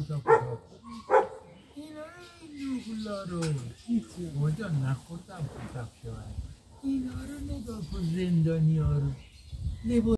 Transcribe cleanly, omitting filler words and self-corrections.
کتا اینا رو نگلا رو کجا نخوردم کتاب شوند اینا رو نگاه کن زندانی ها رو